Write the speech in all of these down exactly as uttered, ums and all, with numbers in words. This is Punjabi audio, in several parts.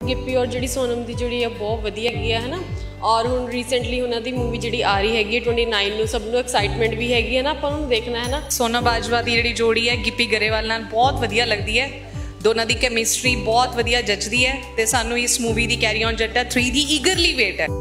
ਗਿੱਪੀ ਔਰ ਜਿਹੜੀ ਸੋਨਮ ਦੀ ਜੋੜੀ ਆ ਬਹੁਤ ਵਧੀਆ ਹੈਗੀ ਆ ਹੈ ਨਾ। ਔਰ ਹੁਣ ਰੀਸੈਂਟਲੀ ਉਹਨਾਂ ਦੀ ਮੂਵੀ ਜਿਹੜੀ ਆ ਰਹੀ ਹੈਗੀ ਉਨੱਤੀ ਨੂੰ, ਸਭ ਨੂੰ ਐਕਸਾਈਟਮੈਂਟ ਵੀ ਹੈਗੀ ਹੈ ਨਾ, ਆਪਾਂ ਉਹਨੂੰ ਦੇਖਣਾ ਹੈ ਨਾ। ਸੋਨਮ ਬਾਜਵਾ ਦੀ ਜਿਹੜੀ ਜੋੜੀ ਹੈ ਗਿੱਪੀ ਗਰੇਵਾਲ ਨਾਲ ਬਹੁਤ ਵਧੀਆ ਲੱਗਦੀ ਹੈ। ਦੋਨਾਂ ਦੀ ਕੈਮਿਸਟਰੀ ਬਹੁਤ ਵਧੀਆ ਜੱਜਦੀ ਹੈ ਤੇ ਸਾਨੂੰ ਇਸ ਮੂਵੀ ਦੀ ਕੈਰੀ ਔਨ ਜੱਟਾ ਥ੍ਰੀ ਦੀ ਈਗਰਲੀ ਵੇਟ ਹੈ।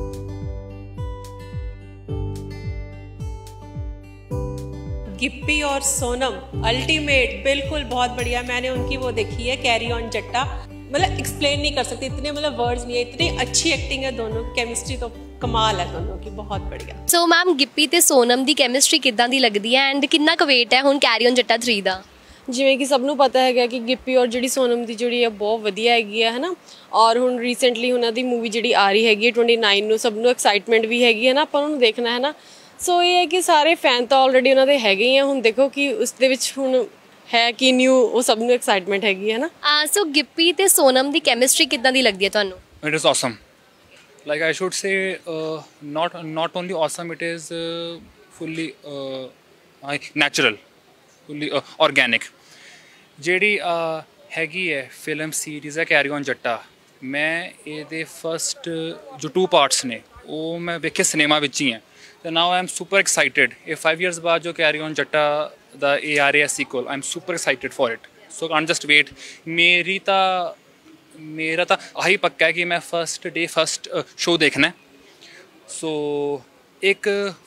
गिप्पी और सोनम अल्टीमेट बिल्कुल बहुत बढ़िया। मैंने उनकी वो देखी है कैरी ऑन जट्टा, मतलब एक्सप्लेन नहीं कर सकती, इतने मतलब वर्ड्स नहीं है, इतनी अच्छी एक्टिंग है दोनों, केमिस्ट्री तो कमाल है दोनों की, बहुत बढ़िया। सो मैम ਗਿੱਪੀ ਤੇ ਸੋਨਮ ਦੀ ਕੈਮਿਸਟਰੀ ਕਿੱਦਾਂ ਦੀ ਲੱਗਦੀ ਹੈ ਐਂਡ ਕਿੰਨਾ ਕੁ ਵੇਟ ਹੈ ਹੁਣ ਕੈਰੀ ਔਨ ਜੱਟਾ ਥ੍ਰੀ ਦਾ? ਜਿਵੇਂ ਕਿ ਸਭ ਨੂੰ ਪਤਾ ਹੈਗਾ ਕਿ ਗਿੱਪੀ ਔਰ ਜਿਹੜੀ ਸੋਨਮ ਦੀ ਜੋੜੀ ਆ ਬਹੁਤ ਵਧੀਆ ਹੈਗੀ ਆ ਹੈ ਨਾ। ਔਰ ਹੁਣ ਰੀਸੈਂਟਲੀ ਉਹਨਾਂ ਦੀ ਮੂਵੀ ਜਿਹੜੀ ਆ ਰਹੀ ਹੈਗੀ ਉਨੱਤੀ ਨੂੰ, ਸਭ ਨੂੰ ਐਕਸਾਈਟਮੈਂਟ ਵੀ ਹੈਗੀ ਹੈ ਨਾ, ਆਪਾਂ ਉਹਨੂੰ ਦੇਖਣਾ ਹੈ ਨਾ। ਸੋ ਇਹ ਹੈ ਕਿ ਸਾਰੇ ਫੈਨ ਤਾਂ ਆਲਰੇਡੀ ਉਹਨਾਂ ਦੇ ਹੈਗੇ ਹੀ ਆ, ਹੁਣ ਦੇਖੋ ਕਿ ਉਸ ਦੇ ਵਿੱਚ ਹੁਣ ਹੈ ਕਿ ਨਿਊ, ਉਹ ਸਭ ਨੂੰ ਐਕਸਾਈਟਮੈਂਟ ਹੈਗੀ ਹੈ ਨਾ। ਸੋ ਗਿੱਪੀ ਤੇ ਸੋਨਮ ਦੀ ਕੈਮਿਸਟਰੀ ਕਿੱਦਾਂ ਦੀ ਲੱਗਦੀ ਹੈ ਤੁਹਾਨੂੰ? It is awesome. Like I should say, uh, not not only awesome, it is uh, fully uh, natural, fully uh, organic. ਜਿਹੜੀ ਹੈਗੀ ਹੈ ਫਿਲਮ ਸੀਰੀਜ਼ ਹੈ ਕੈਰੀ ਔਨ ਜੱਟਾ, ਮੈਂ ਇਹਦੇ ਫਸਟ ਜੋ ਟੂ ਪਾਰਟਸ ਨੇ ਉਹ ਮੈਂ ਵੇਖੇ ਸਿਨੇਮਾ ਵਿੱਚ ਹੀ ਹੈ ਤੇ now I am super excited. ਇਹ ਫਾਈਵ ਈਅਰਸ ਬਾਅਦ ਜੋ ਕੈਰੀ ਔਨ ਜੱਟਾ ਦਾ ਇਹ ਆ ਰਿਹਾ sequel, I am super excited for it. So can't just wait. ਮੇਰੀ ਤਾਂ ਮੇਰਾ ਤਾਂ ਆਹੀ ਪੱਕਾ ਹੈ ਕਿ ਮੈਂ ਫਸਟ ਡੇ ਫਸਟ ਸ਼ੋਅ ਦੇਖਣਾ। ਸੋ ਇੱਕ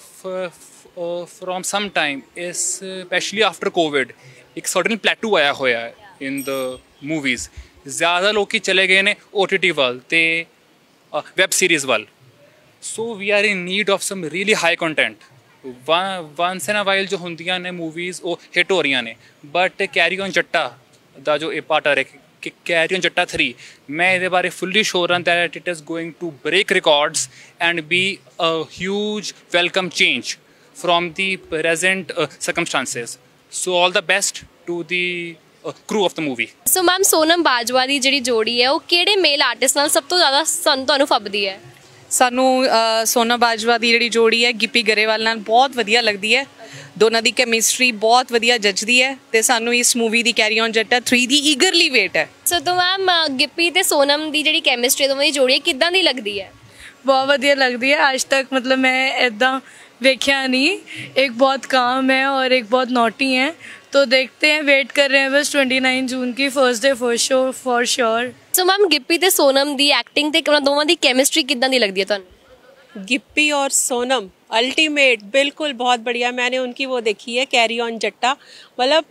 from some time specially after covid ਇੱਕ ਸਡਨ ਪਲੈਟੂ ਆਇਆ ਹੋਇਆ ਹੈ ਇਨ ਦ ਮੂਵੀਜ਼। ਜ਼ਿਆਦਾ ਲੋਕ ਚਲੇ ਗਏ ਨੇ ਓ ਟੀ ਟੀ ਵੱਲ ਅਤੇ ਵੈਬ ਸੀਰੀਜ਼ ਵੱਲ। So we are in need of some really high content. Once in a while ਜੋ ਹੁੰਦੀਆਂ ਨੇ ਮੂਵੀਜ਼ ਉਹ ਹਿੱਟ ਹੋ ਰਹੀਆਂ ਨੇ, ਬਟ ਕੈਰੀ ਔਨ ਜੱਟਾ ਦਾ ਜੋ ਇਹ ਪਾਰਟ ਆ ਰਿਹਾ ਕਿ ਕੈਰੀ ਔਨ ਜੱਟਾ ਥ੍ਰੀ, ਮੈਂ ਇਹਦੇ ਬਾਰੇ ਫੁੱਲੀ ਸ਼ੋਰ ਹਾਂ that it is going to break records and be a huge welcome change from the present uh, circumstances. So all the best to the uh, crew of the movie. So ma'am, Sonam Bajwa ਦੀ ਜਿਹੜੀ ਜੋੜੀ ਹੈ ਉਹ ਕਿਹੜੇ ਮੇਲ ਆਰਟਿਸਟ ਨਾਲ ਸਭ ਤੋਂ ਜ਼ਿਆਦਾ ਸਾਨੂੰ ਤੁਹਾਨੂੰ ਫੱਬਦੀ ਹੈ? ਸਾਨੂੰ ਸੋਨਮ ਬਾਜਵਾ ਦੀ ਜਿਹੜੀ ਜੋੜੀ ਹੈ ਗਿੱਪੀ ਗਰੇਵਾਲ ਨਾਲ ਬਹੁਤ ਵਧੀਆ ਲੱਗਦੀ ਹੈ। ਦੋਨਾਂ ਦੀ ਕੈਮਿਸਟਰੀ ਬਹੁਤ ਵਧੀਆ ਜੱਜਦੀ ਹੈ ਤੇ ਸਾਨੂੰ ਇਸ ਮੂਵੀ ਦੀ ਕੈਰੀ ਔਨ ਜੱਟਾ ਥ੍ਰੀ ਦੀ ਈਗਰਲੀ ਵੇਟ ਹੈ। ਸੋ ਤਾਂ ਮੈਮ ਗਿੱਪੀ ਤੇ ਸੋਨਮ ਦੀ ਜਿਹੜੀ ਕੈਮਿਸਟਰੀ ਦੋਵਾਂ ਦੀ ਜੋੜੀ ਹੈ ਕਿੱਦਾਂ ਦੀ ਲੱਗਦੀ ਹੈ? बहुत ਵਧੀਆ लगती है। आज तक मतलब मैं ऐदा देखा नहीं, एक बहुत काम है और एक बहुत नॉटी है, तो देखते हैं, वेट कर रहे हैं बस उनतीस जून की first day first show for sure. So ma'am Gippy ਤੇ ਸੋਨਮ ਦੀ ਐਕਟਿੰਗ ਤੇ ਉਹਨਾਂ ਦੋਵਾਂ ਦੀ ਕੈਮਿਸਟਰੀ ਕਿੱਦਾਂ ਦੀ ਲੱਗਦੀ ਹੈ ਤੁਹਾਨੂੰ? गिप्पी और सोनम अल्टीमेट बिल्कुल बहुत बढ़िया। मैंने उनकी वो देखी है कैरी ऑन जट्टा, मतलब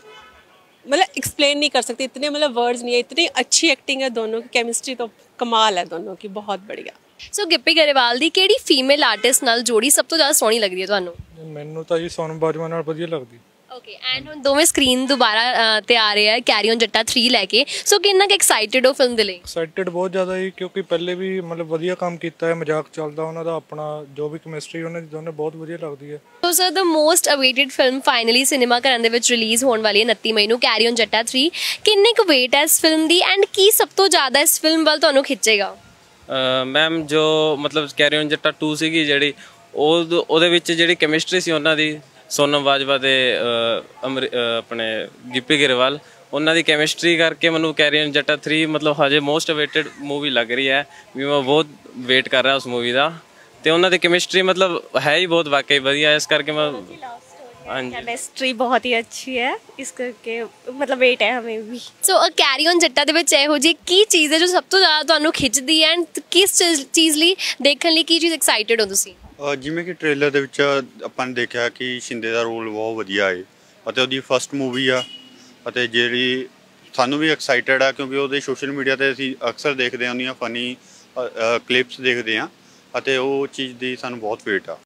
मतलब एक्सप्लेन नहीं कर सकती, इतने मतलब वर्ड्स नहीं है, इतनी अच्छी एक्टिंग है दोनों की, केमिस्ट्री तो कमाल है दोनों की, बहुत बढ़िया। ਸੋ ਗਿੱਪੀ ਗਰੇਵਾਲ ਦੀ ਕਿਹੜੀ ਫੀਮੇਲ ਆਰਟਿਸਟ ਨਾਲ ਜੋੜੀ ਸਭ ਤੋਂ ਜ਼ਿਆਦਾ ਸੋਹਣੀ ਲੱਗਦੀ ਹੈ ਤੁਹਾਨੂੰ? ਮੈਨੂੰ ਤਾਂ ਜੀ ਸੋਨਮ ਬਾਜਵਾ ਨਾਲ ਵਧੀਆ ਲੱਗਦੀ। ਓਕੇ, ਐਂਡ ਹੁਣ ਦੋਵੇਂ ਸਕਰੀਨ ਦੁਬਾਰਾ ਤੇ ਆ ਰਹੇ ਆ ਕੈਰੀ ਔਨ ਜੱਟਾ ਥ੍ਰੀ ਲੈ ਕੇ, ਸੋ ਕਿੰਨਾ ਕੁ ਐਕਸਾਈਟਿਡ ਹੋ ਫਿਲਮ ਦੇ ਲਈ? ਐਕਸਾਈਟਿਡ ਬਹੁਤ ਜ਼ਿਆਦਾ ਜੀ, ਕਿਉਂਕਿ ਪਹਿਲੇ ਵੀ ਮਤਲਬ ਵਧੀਆ ਕੰਮ ਕੀਤਾ ਹੈ, ਮਜ਼ਾਕ ਚੱਲਦਾ ਉਹਨਾਂ ਦਾ ਆਪਣਾ, ਜੋ ਵੀ ਕੈਮਿਸਟਰੀ ਉਹਨਾਂ ਦੀ ਦੋਨੇ ਬਹੁਤ ਵਧੀਆ ਲੱਗਦੀ ਹੈ। So sir the most awaited film finally cinema ਘਰਾਂ ਦੇ ਵਿੱਚ ਰਿਲੀਜ਼ ਹੋਣ ਵਾਲੀ ਹੈ ਉਨੱਤੀ ਮਈ ਨੂੰ, ਕੈਰੀ ਔਨ ਜੱਟਾ ਥ੍ਰੀ। ਕਿੰਨੀ ਕੁ ਵੇਟ ਹੈ ਇਸ ਫਿਲਮ ਦੀ ਐਂਡ ਕੀ ਸਭ ਤੋਂ ਜ਼ਿਆਦਾ ਇਸ ਫਿਲਮ ਵੱਲ ਤੁਹਾਨੂੰ ਖਿੱਚੇਗਾ? ਮੈਮ ਜੋ ਮਤਲਬ ਕੈਰੀ ਔਨ ਜੱਟਾ ਟੂ ਸੀਗੀ ਜਿਹੜੀ, ਉਹ ਉਹਦੇ ਵਿੱਚ ਜਿਹੜੀ ਕੈਮਿਸਟਰੀ ਸੀ ਉਹਨਾਂ ਦੀ, ਸੋਨਮ ਬਾਜਵਾ ਦੇ ਆਪਣੇ ਗਿੱਪੀ ਗਰੇਵਾਲ, ਉਹਨਾਂ ਦੀ ਕੈਮਿਸਟਰੀ ਕਰਕੇ ਮੈਨੂੰ ਕੈਰੀ ਔਨ ਜੱਟਾ ਥ੍ਰੀ ਮਤਲਬ ਹਜੇ ਮੋਸਟ ਅਵੇਟਡ ਮੂਵੀ ਲੱਗ ਰਹੀ ਹੈ ਵੀ ਮੈਂ ਬਹੁਤ ਵੇਟ ਕਰ ਰਿਹਾ ਉਸ ਮੂਵੀ ਦਾ। ਅਤੇ ਉਹਨਾਂ ਦੀ ਕੈਮਿਸਟਰੀ ਮਤਲਬ ਹੈ ਹੀ ਬਹੁਤ ਵਾਕਈ ਵਧੀਆ, ਇਸ ਕਰਕੇ ਮੈਂ केमिस्ट्री बहुत ही अच्छी है, इस करके मतलब वेट है हमें भी। सो कैरी ऑन जट्टा दे विच ਇਹੋ ਜਿਹੀ ਕੀ ਚੀਜ਼ ਹੈ ਜੋ ਸਭ ਤੋਂ ਜ਼ਿਆਦਾ ਤੁਹਾਨੂੰ ਖਿੱਚਦੀ ਹੈ ਐਂਡ ਕਿਸ ਚੀਜ਼ ਲਈ ਦੇਖਣ ਲਈ ਕੀ ਚੀਜ਼ ਐਕਸਾਈਟਿਡ ਹੋ ਤੁਸੀਂ? ਜਿਵੇਂ ਕਿ ਟ੍ਰੇਲਰ ਦੇ ਵਿੱਚ ਆਪਾਂ ਨੇ ਦੇਖਿਆ ਕਿ ਸ਼ਿੰਦੇ ਦਾ ਰੋਲ ਬਹੁਤ ਵਧੀਆ ਹੈ ਅਤੇ ਉਹਦੀ ਫਸਟ ਮੂਵੀ ਆ, ਅਤੇ ਜਿਹੜੀ ਸਾਨੂੰ ਵੀ ਐਕਸਾਈਟਿਡ ਆ ਕਿਉਂਕਿ ਉਹਦੇ ਸੋਸ਼ਲ ਮੀਡੀਆ 'ਤੇ ਅਸੀਂ ਅਕਸਰ ਦੇਖਦੇ ਹਾਂ, ਉਹਦੀਆਂ ਫਨੀ ਕਲਿੱਪਸ ਦੇਖਦੇ ਹਾਂ ਅਤੇ ਉਹ ਚੀਜ਼ ਦੀ ਸਾਨੂੰ ਬਹੁਤ ਵੇਟ ਆ।